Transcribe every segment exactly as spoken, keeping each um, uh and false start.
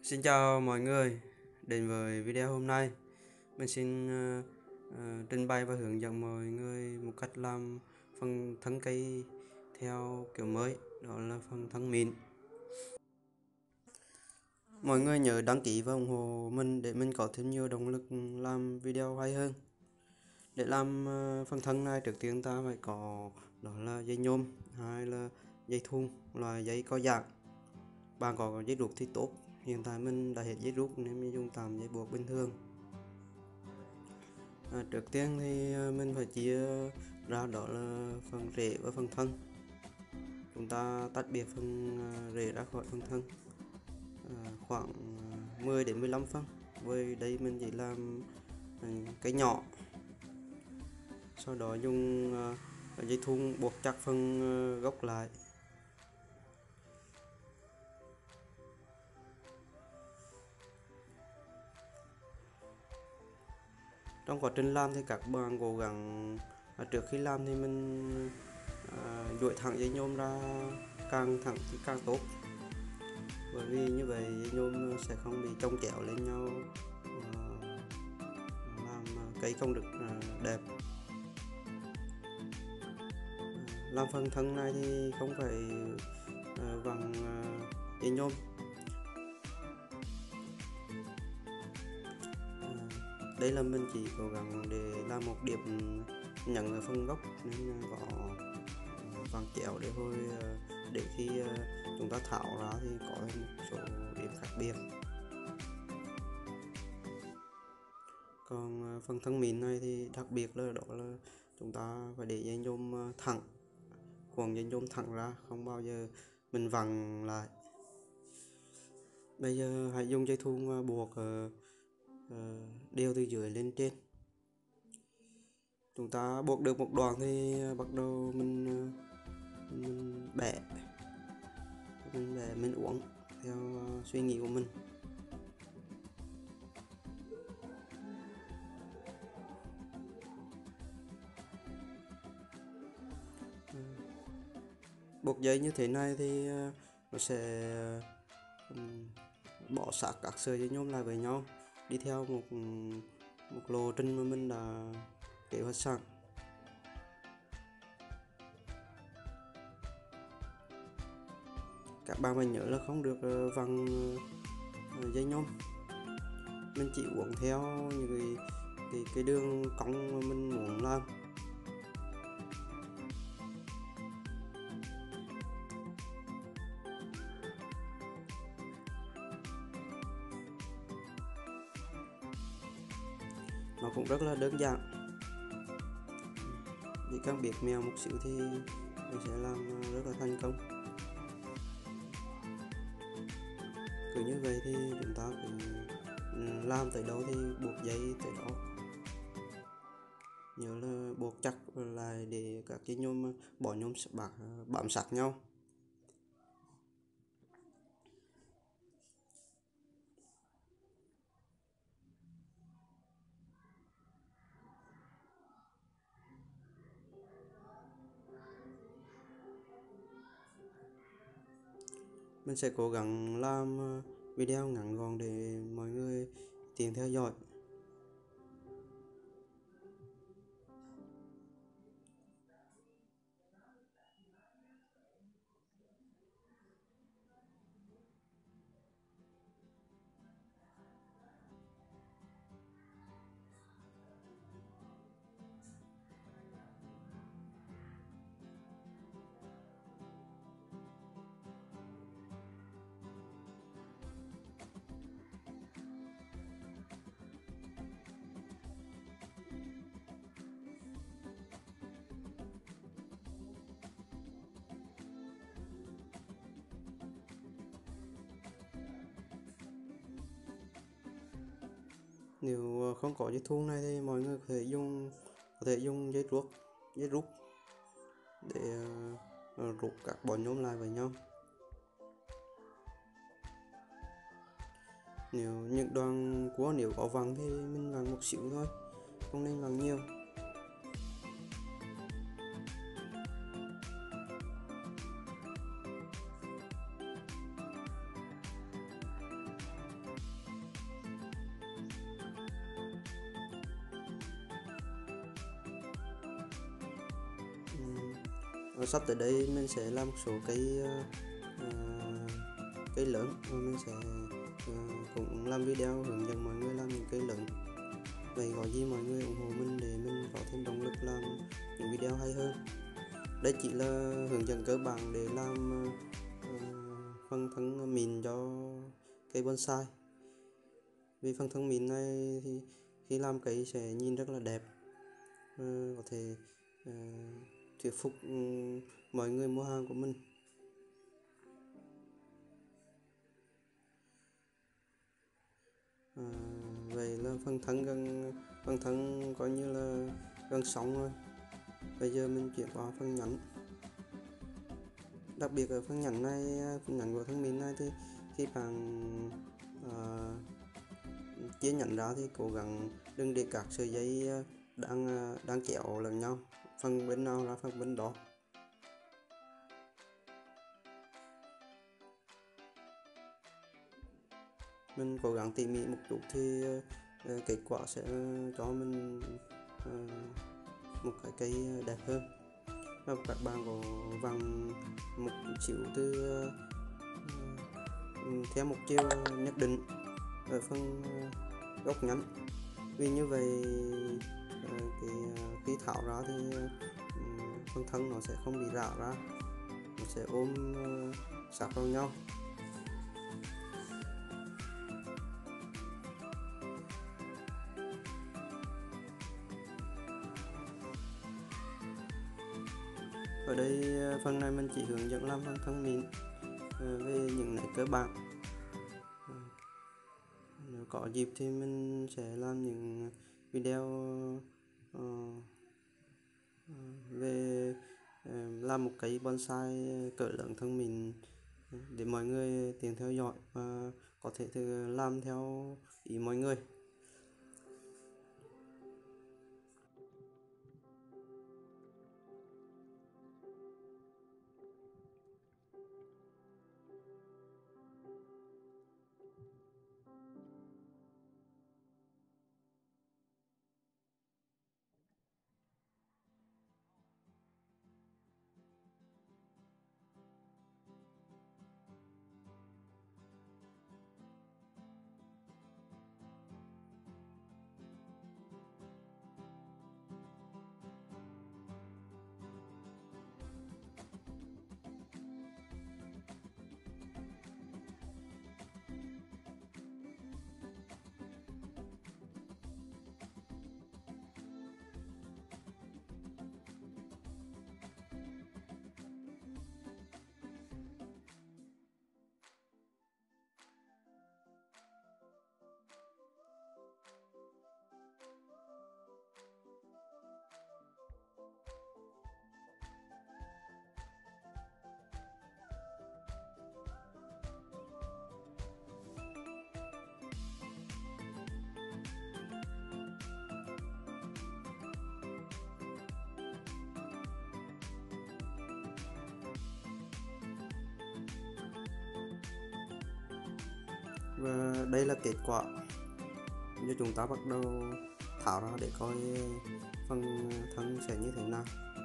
Xin chào mọi người, đến với video hôm nay mình xin uh, uh, trình bày và hướng dẫn mọi người một cách làm phần thân cây theo kiểu mới, đó là phần thân mịn. Mọi người nhớ đăng ký và ủng hộ mình để mình có thêm nhiều động lực làm video hay hơn. Để làm uh, phần thân này, trước tiên ta phải có đó là dây nhôm, hay là dây thun, loại dây có dạng. Bạn có dây rút thì tốt, hiện tại mình đã hết dây rút nên mình dùng tạm dây buộc bình thường. À, trước tiên thì mình phải chia ra đó là phần rễ và phần thân. Chúng ta tách biệt phần rễ ra khỏi phần thân, à, khoảng mười đến mười lăm phân. Với đây mình chỉ làm cái nhỏ. Sau đó dùng dây thun buộc chặt phần gốc lại. Trong quá trình làm thì các bạn cố gắng à, trước khi làm thì mình à, duỗi thẳng dây nhôm ra, càng thẳng thì càng tốt, bởi vì như vậy dây nhôm sẽ không bị chồng chéo lên nhau, à, làm cây không được à, đẹp. À, làm phần thân này thì không phải à, bằng à, dây nhôm. À, đây là mình chỉ cố gắng để làm một điểm nhấn ở phần gốc nên có vàng chéo để hồi để khi chúng ta tháo ra thì có một số điểm khác biệt. Còn phần thân mịn này thì đặc biệt là đó là chúng ta phải để dây nhôm thẳng, cuộn dây nhôm thẳng ra, không bao giờ mình vặn lại. Bây giờ hãy dùng dây thun buộc uh, uh, đều từ dưới lên trên. Chúng ta buộc được một đoạn thì bắt đầu mình, mình bẻ mình bẻ mình uống theo suy nghĩ của mình. Buộc dây như thế này thì nó sẽ bỏ sát các sợi dây nhôm lại với nhau, đi theo một một lộ trình mà mình đã kế hoạch sẵn. Các bạn phải nhớ là không được vặn dây nhôm, mình chỉ uốn theo những cái cái, cái đường cong mà mình muốn làm. Nó cũng rất là đơn giản, chỉ cần biết mèo một xíu thì mình sẽ làm rất là thành công. Cứ như vậy thì chúng ta cũng làm tới đâu thì buộc dây tới đó, nhớ là buộc chặt lại để các cái nhôm bỏ nhôm bạc bám sát nhau. Mình sẽ cố gắng làm video ngắn gọn để mọi người tiện theo dõi. Nếu không có dây thun này thì mọi người có thể dùng có thể dùng dây ruốc, dây rút để uh, rút các bỏ nhôm lại với nhau. Nếu những đoạn cua nếu có vặn thì mình vặn một xíu thôi, không nên vặn nhiều. uh, sắp tới đây mình sẽ làm một số cây uh, cây lớn, và mình sẽ uh, cũng làm video hướng dẫn mọi người làm những cây lớn. Vậy có gì mọi người ủng hộ mình để mình có thêm động lực làm những video hay hơn. Đây chỉ là hướng dẫn cơ bản để làm uh, phần thân mìn cho cây bonsai. Vì phần thân mìn này thì khi làm cây sẽ nhìn rất là đẹp, uh, có thể uh, thuyết phục um, mọi người mua hàng của mình. À, vậy là phần thân gần phần thân coi như là gần xong rồi. Bây giờ mình chuyển qua phần nhánh. Đặc biệt ở phần nhánh này, phần nhánh của thân mìn này thì khi bạn uh, chia nhánh ra thì cố gắng đừng để các sợi dây đang đang chéo lẫn nhau, phần bên nào ra phần bên đó. Mình cố gắng tỉ mỉ một chút thì uh, kết quả sẽ cho mình uh, một cái cây đẹp hơn. Và các bạn có vặn một xíu từ uh, theo một chiều nhất định ở phần uh, gốc nhánh. Vì như vậy uh, cái, uh, khi tháo ra thì uh, phần thân nó sẽ không bị rã ra, nó sẽ ôm uh, sát vào nhau. Ở đây phần này mình chỉ hướng dẫn làm phần thân mìn về những nét cơ bản. Nếu có dịp thì mình sẽ làm những video về làm một cây bonsai cỡ lớn thân mìn để mọi người tiện theo dõi và có thể thử làm theo ý mọi người. Và đây là kết quả. Giờ chúng ta bắt đầu tháo ra để coi phần thân sẽ như thế nào.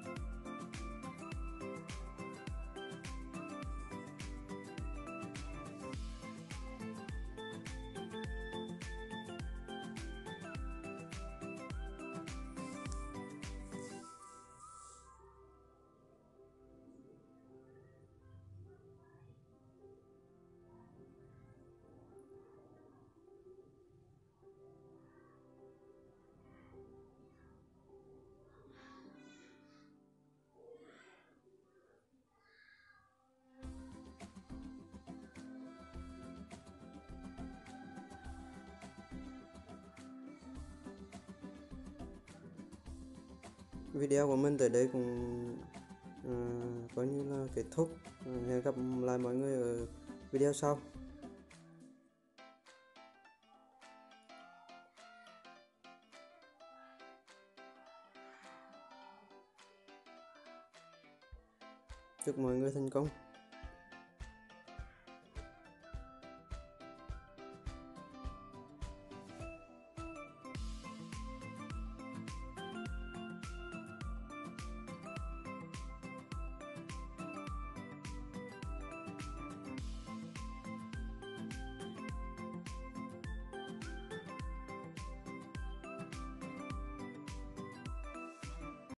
Video của mình tới đây cũng uh, coi như là kết thúc. Uh, hẹn gặp lại mọi người ở video sau. Chúc mọi người thành công.